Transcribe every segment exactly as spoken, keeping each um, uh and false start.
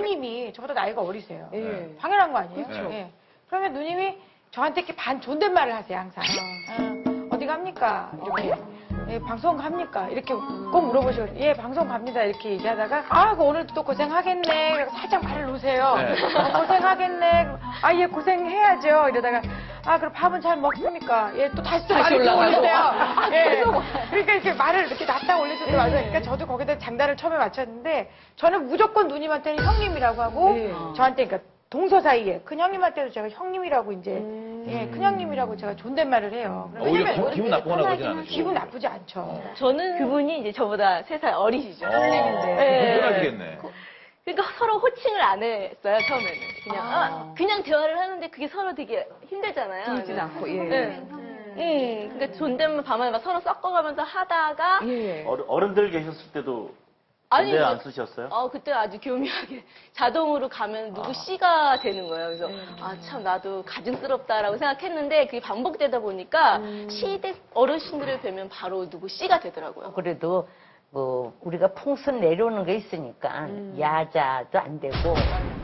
형님이 저보다 나이가 어리세요. 네. 당연한 거 아니에요? 그렇죠. 예. 그러면 누님이 저한테 이렇게 반 존댓말을 하세요, 항상. 어, 어디 갑니까? 이렇게. 예, 방송 갑니까? 이렇게 꼭 물어보시고, 예, 방송 갑니다. 이렇게 얘기하다가, 아, 그 오늘도 또 고생하겠네. 그래서 살짝 발을 놓으세요. 네. 어, 고생하겠네. 아, 예, 고생해야죠. 이러다가, 아, 그럼 밥은 잘 먹습니까? 예, 또 다시 또 다시 말을 또 올라가고. 올리세요. 아, 예. 계속. 그러니까 이렇게 말을 이렇게 놨다 올릴 때도 맞아요. 그러니까 저도 거기다 장단을 처음에 맞췄는데, 저는 무조건 누님한테는 형님이라고 하고, 네. 저한테 그러니까 동서 사이에 큰 형님한테도 제가 형님이라고 이제 음. 예, 큰 형님이라고 제가 존댓말을 해요. 아, 오히려 왜냐면 기- 기분 나쁘거나 그러진 않으시고. 기분 나쁘지 않죠. 저는 그분이 이제 저보다 세 살 어리시죠. 어, 네. 불편하시겠네. 그러니까 서로 호칭을 안 했어요, 처음에는. 그냥, 아, 그냥 대화를 하는데 그게 서로 되게 힘들잖아요. 들리진 않고, 예. 네. 예. 그러니까 존댓말 밤에 막 서로 섞어가면서 하다가 예. 어른- 어른들 계셨을 때도 아니, 존댓 안 이제- 쓰셨어요? 어, 그때 아주 교묘하게 자동으로 가면 누구 씨가 되는 거예요. 그래서 아, 참 나도 가증스럽다라고 생각했는데 그게 반복되다 보니까 시댁 어르신들을 뵈면 바로 누구 씨가 되더라고요. 그래도 뭐 우리가 풍선 내려오는 게 있으니까 야자도 안 되고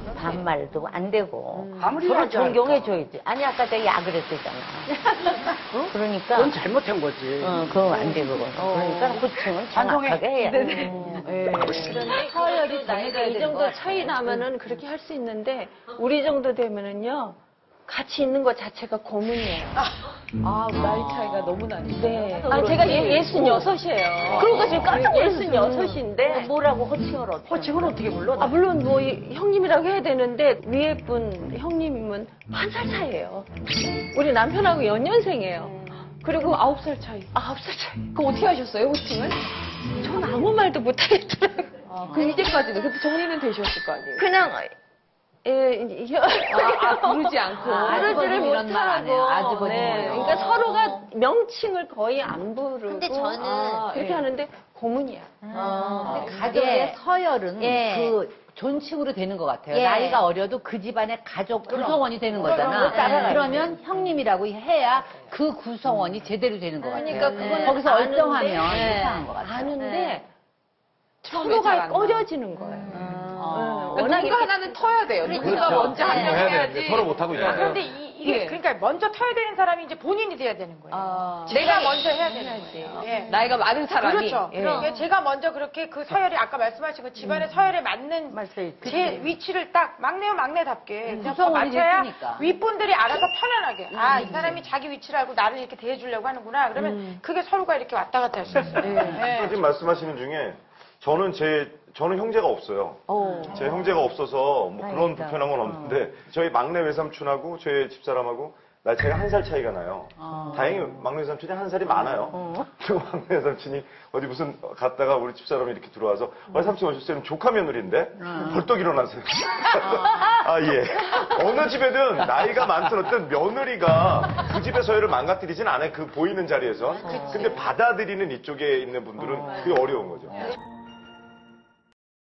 반말도 안 되고 아무리 서로 야자할까? 존경해줘야지. 아니 아까 내가 야 그랬잖아. 어? 그러니까 그건 잘못한 거지. 어, 그거 안 돼, 그건. 그러니까 호칭은 정확하게 해야 돼. 예. 그런데 서열이 나이가 이 정도 차이 나면은 그렇게 할 수 있는데 우리 정도 되면은요 같이 있는 것 자체가 고문이에요. 아, 나이 차이가 너무 나니까. 네. 아, 제가 예, 예순여섯이에요. 그러니까 지금 깜짝 놀랐어요. 예순여섯인데 뭐라고 호칭을 어떻게? 호칭은 어떻게 불러? 아, 물론 뭐 이- 형님이라고 해야 되는데 위에 분 형님이면 한 살 차이예요. 우리 남편하고 연년생이에요. 그리고 아홉 살 차이. 아홉 살 차이. 그럼 어떻게 하셨어요, 호칭을? 전 아무 말도 못 하겠더라고요. 아, 그 이제까지도. 근데 정리는 되셨을 거 아니에요? 그냥 예, 이제 혀- 아, 아, 부르지 않고. 아, 부르지를 아주버님 이런 말안 해요. 못하고. 아주버님 네. 이런 거. 그러니까 서로가 명칭을 거의 안 부르고. 근데 저는 아, 그렇게 예. 하는데 고문이야. 어, 예. 가족의 서열은 예. 그 존칭으로 되는 것 같아요. 예. 나이가 어려도 그 집안의 가족 구성원이 되는 거잖아. 따라가야지. 그러면 형님이라고 해야 그 구성원이 제대로 되는 것 같아요. 그러니까 그거는 거기서 아는데, 얼쩡하면 예. 이상한 것 같아요. 아는데 처음에 잘안 서로가 나. 꺼려지는 거예요. 어. 그러니까 누군가 하나는 터야 돼요. 누군가 그렇죠. 먼저 한 명 해야 되는데 해야지. 서로 못하고 있잖아요. 그런데 이, 이게 예. 그러니까 먼저 터야 되는 사람이 이제 본인이 돼야 되는 거예요. 아. 내가 먼저 해야 되는 거예요. 예. 나이가 많은 사람이. 그렇죠. 예. 그러니까 제가 먼저 그렇게 그 서열이 아까 말씀하신 그 집안의 서열에 맞는 제 위치를 딱 막내요 막내답게 그냥 더 구성원이 맞춰야 됐으니까. 윗분들이 알아서 편안하게 아 이 사람이 자기 위치를 알고 나를 이렇게 대해주려고 하는구나 그러면 그게 서로가 이렇게 왔다 갔다 할 수 있어요. 예. 지금 말씀하시는 중에 저는 제 저는 형제가 없어요. 제 형제가 없어서 뭐 그런 다행이다. 불편한 건 없는데 저희 막내 외삼촌하고 저희 집사람하고 나 차이가 한 살 차이가 나요. 다행히 막내 외삼촌이 한 살이 많아요. 그리고 막내 외삼촌이 어디 무슨 갔다가 우리 집사람이 이렇게 들어와서 어, 삼촌 오셨어요? 조카 며느리인데 벌떡 일어나세요. 아 예. 어느 집에든 나이가 많든 어떤 며느리가 그 집의 서열을 망가뜨리진 않아요. 그 보이는 자리에서. 근데 받아들이는 이쪽에 있는 분들은 그게 어려운 거죠.